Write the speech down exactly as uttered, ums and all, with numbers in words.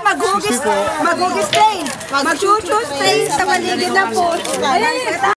maghugis, maghugis train. Mag-chuchu train sa paligid ng pool. Ayan,